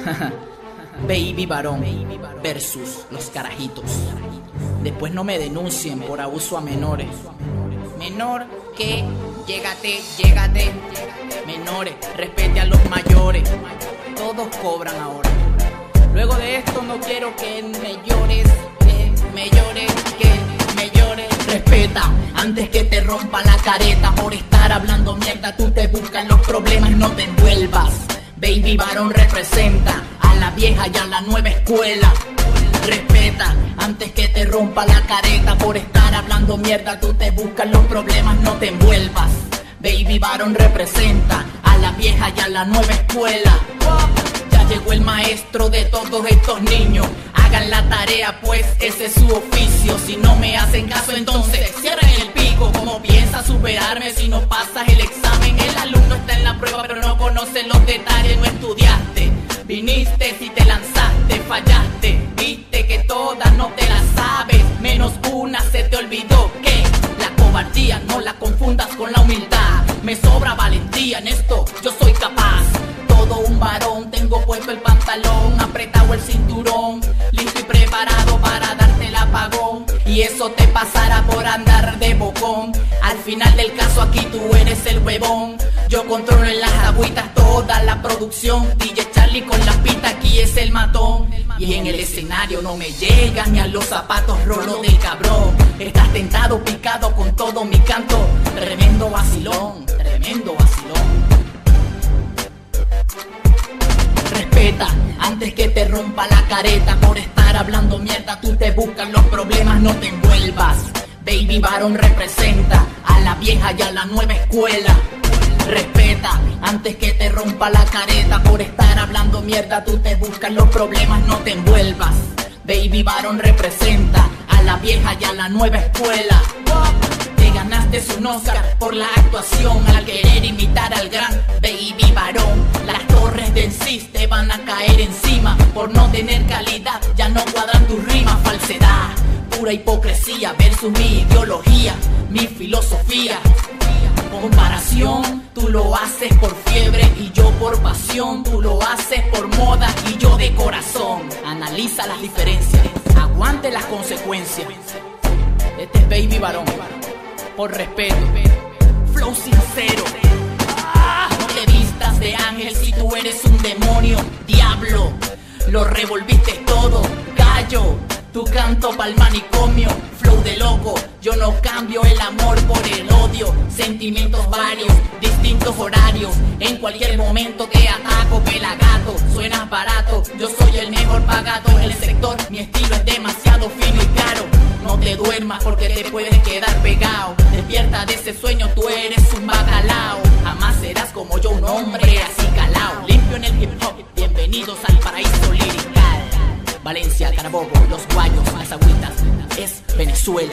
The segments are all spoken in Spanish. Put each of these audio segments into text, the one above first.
Baby Varón versus los carajitos. Después no me denuncien por abuso a menores. Menor que, llégate. Menores, respete a los mayores. Todos cobran ahora. Luego de esto no quiero que me llores, Respeta antes que te rompa la careta. Por estar hablando mierda tú te buscas los problemas, no te envuelvas. Baby Varón representa a la vieja y a la nueva escuela. Respeta antes que te rompa la careta. Por estar hablando mierda tú te buscas los problemas, no te envuelvas. Baby Varón representa a la vieja y a la nueva escuela. Ya llegó el maestro de todos estos niños. Hagan la tarea pues ese es su oficio. Si no me hacen caso entonces cierren el pico. ¿Cómo piensas superarme si no pasas el examen? El alumno está en la prueba pero no conoce los detalles. No estudiaste, viniste si te lanzaste, fallaste. Viste que todas no te las sabes, menos una se te olvidó. Que la cobardía no la confundas con la humildad. Me sobra valentía en esto, yo soy capaz. Todo un varón, tengo puesto el pantalón, apretado el cinturón, listo y preparado para darte el apagón. Y eso te pasará por andar de bocón. Al final del caso aquí tú eres el huevón. Yo controlo en las agüitas toda la producción. DJ Charlie con la pita aquí es el matón. Y en el escenario no me llegas ni a los zapatos, rolo del cabrón. Estás tentado, picado con todo mi canto. Tremendo vacilón. Respeta antes que te rompa la careta. Por estar hablando mierda tú te buscas los problemas, no te envuelvas. Baby Varón representa a la vieja y a la nueva escuela. Respeta antes que te rompa la careta. Por estar hablando mierda tú te buscas los problemas, no te envuelvas. Baby Varón representa a la vieja y a la nueva escuela. Te ganaste un Oscar por la actuación al querer imitar al gran Baby Varón. Las torres de Encis te van a caer encima por no tener calidad, ya no cuadran tus rimas. Falsedad, pura hipocresía versus mi ideología, mi filosofía. Comparación, tú lo haces por fiebre y yo por pasión. Tú lo haces por moda y yo de corazón. Analiza las diferencias, aguante las consecuencias. Este es Baby Varón, por respeto, flow sincero. No te vistas de ángel si tú eres un demonio, diablo. Lo revolviste todo, gallo. Tu canto pa'l manicomio, flow de loco. Yo no cambio el amor por el odio. Sentimientos varios, distintos horarios. En cualquier momento te ataco, pelagato. Suenas barato, yo soy el mejor pagado en el sector. Mi estilo es demasiado fino y claro. No te duermas porque te puedes quedar pegado. Despierta de ese sueño, tú eres un bacalao. Jamás serás como yo, un hombre así calao. Limpio en el hip hop, bienvenidos al paraíso lirical. Valencia, Carabobo, Los Guayos, las agüitas, es Venezuela.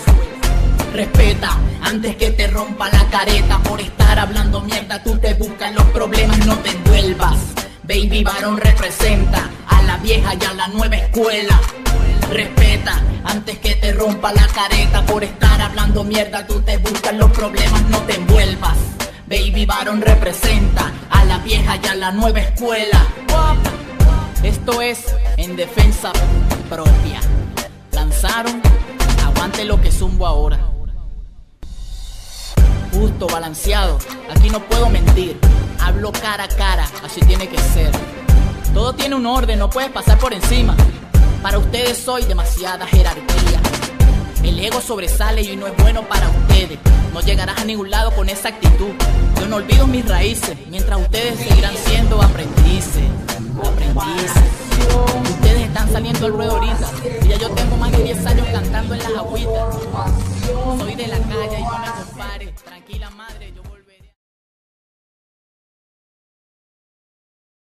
Respeta antes que te rompa la careta. Por estar hablando mierda tú te buscas los problemas, no te envuelvas. Baby Varón representa a la vieja y a la nueva escuela. Respeta antes que te rompa la careta. Por estar hablando mierda tú te buscas los problemas, no te envuelvas. Baby Varón representa a la vieja y a la nueva escuela. Esto es en defensa propia. Lanzaron, aguante lo que zumbo ahora. Justo, balanceado, aquí no puedo mentir. Hablo cara a cara, así tiene que ser. Todo tiene un orden, no puedes pasar por encima. Para ustedes soy demasiada jerarquía. El ego sobresale y no es bueno para ustedes. No llegarás a ningún lado con esa actitud. Yo no olvido mis raíces, mientras ustedes seguirán siendo aprendices. Ustedes están saliendo al ruedo ahorita y ya yo tengo más de 10 años cantando.